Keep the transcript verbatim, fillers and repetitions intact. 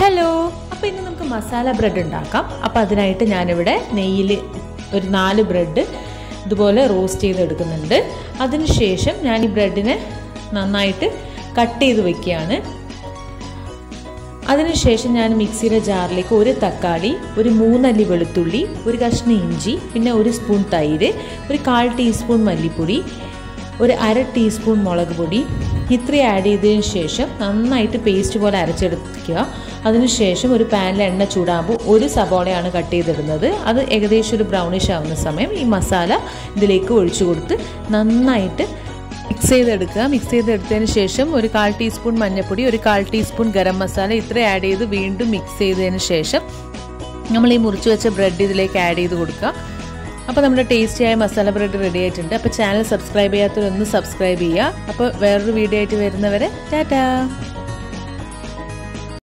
Hello, അപ്പോൾ ഇന്ന് നമുക്ക് മസാല ബ്രെഡ് ഉണ്ടാക്കാം. അപ്പോൾ അതിനായിട്ട് ഞാനിവിടെ നെയ്യിൽ ഒരു നാല് ബ്രെഡ് ഇതുപോലെ റോസ്റ്റ് ചെയ്തെടുക്കുന്നുണ്ട്. അതിനുശേഷം ഞാൻ ഈ ബ്രെഡിനെ നന്നായിട്ട് കട്ട് ചെയ്ത് വെക്കുകയാണ്. അതിനുശേഷം ഞാൻ മിക്സിയുടെ ജാറിലേക്ക് ഒരു തക്കാളി, ഒരു മൂന്നല്ലി വെളുത്തുള്ളി, ഒരു കഷ്ണം ഇഞ്ചി, പിന്നെ ഒരു സ്പൂൺ തൈര്, ഒരു കാൽ ടീസ്പൂൺ മല്ലിപ്പൊടി, ഒരു അര ടീസ്പൂൺ മുളക് പൊടി ഇത്രയും ആഡ് ചെയ്തതിന് ശേഷം നന്നായിട്ട് പേസ്റ്റ് പോലെ അരച്ചെടുക്കുക. അതിനുശേഷം ഒരു പാനിൽ എണ്ണ ചൂടാകുമ്പോൾ ഒരു സബോളയാണ് കട്ട് ചെയ്തിടുന്നത്. അത് ഏകദേശം ഒരു ബ്രൗണിഷ് ആവുന്ന സമയം ഈ മസാല ഇതിലേക്ക് ഒഴിച്ചു കൊടുത്ത് നന്നായിട്ട് മിക്സ് ചെയ്തെടുക്കുക. മിക്സ് ചെയ്തെടുത്തതിന് ശേഷം ഒരു കാൽ ടീസ്പൂൺ മഞ്ഞൾപ്പൊടി, ഒരു കാൽ ടീസ്പൂൺ ഗരം മസാല ഇത്ര ആഡ് ചെയ്ത് വീണ്ടും മിക്സ് ചെയ്തതിന് ശേഷം നമ്മൾ ഈ മുറിച്ച് വെച്ച ബ്രെഡ് ഇതിലേക്ക് ആഡ് ചെയ്ത് കൊടുക്കുക. അപ്പോൾ നമ്മുടെ ടേസ്റ്റിയായ മസാല ബ്രെഡ് റെഡി ആയിട്ടുണ്ട്. അപ്പോൾ ചാനൽ സബ്സ്ക്രൈബ് ചെയ്യാത്തവരൊന്ന് സബ്സ്ക്രൈബ് ചെയ്യുക. അപ്പോൾ വേറൊരു വീഡിയോ ആയിട്ട് വരുന്നവരെ ടാറ്റാ.